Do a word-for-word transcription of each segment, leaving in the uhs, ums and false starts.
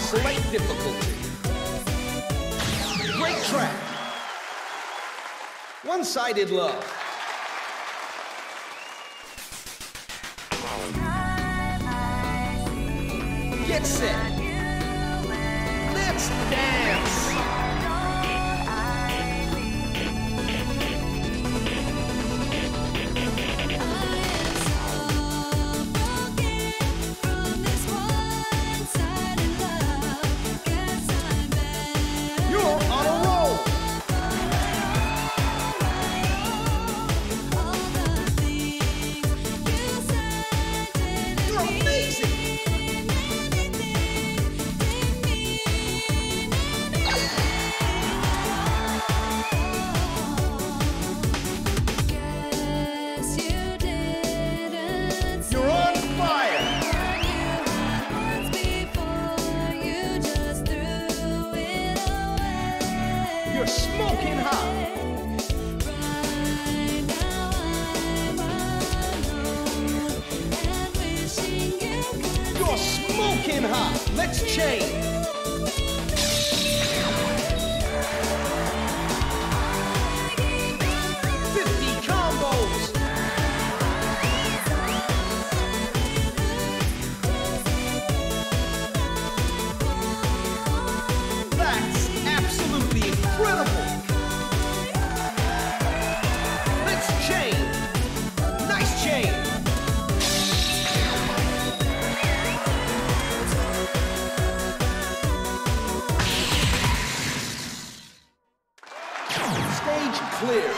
Select difficulty. Break track. One-sided love. Get set. Let's dance. You're smoking hot. You're smoking hot. Let's change. fifty combos. That's absolutely incredible. Let's chain. Nice chain. Stage clear.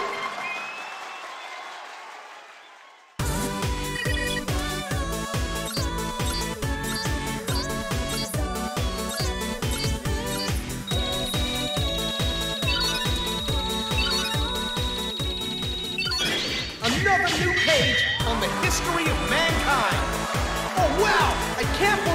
Another new page on the history of mankind. Oh wow, I can't believe